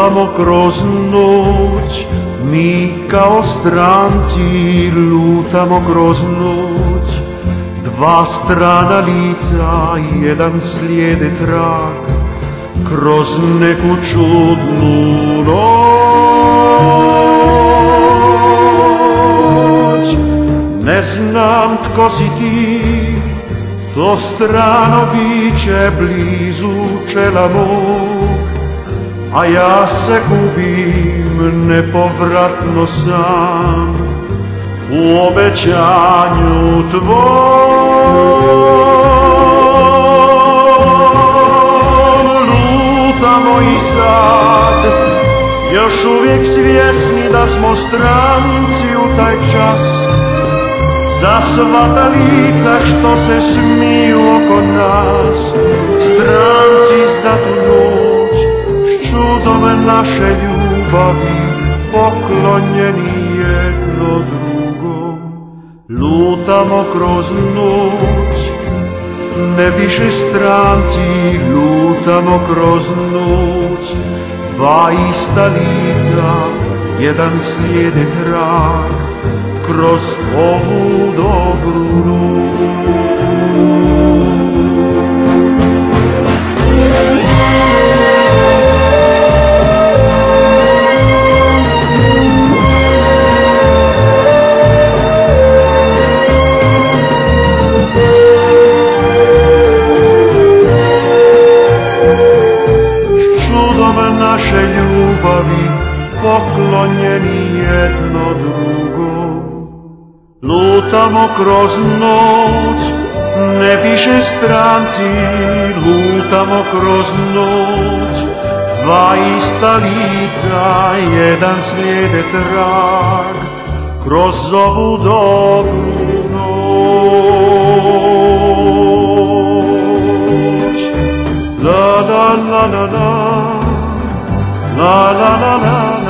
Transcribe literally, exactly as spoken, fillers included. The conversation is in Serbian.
Lutamo kroz noć, mi kao stranci lutamo kroz noć. Dva strana lica, jedan slijede trag, kroz neku čudnu noć. Ne znam tko si ti, to strano biće blizu čela mog, a ja se gubim nepovratno sam u obećanju tvom. Lutamo i sad, još uvijek svjesni da smo stranci u taj čas. Za sva ta lica što se smiju oko nas, stranci za tu noć, s čudom naše ljubavi, poklonjeni jedno drugom. Lutamo kroz noć, ne više stranci, lutamo kroz noć. Dva ista lica, jedan slijede trag, kroz ovu dobru noć. S čudom naše ljubavi, poklonjeni jedno drugom. Lutamo kroz noć, ne više stranci, lutamo kroz noć. Dva ista lica, jedan slijede trag, kroz ovu dobru noć. La la la la la, la la la la.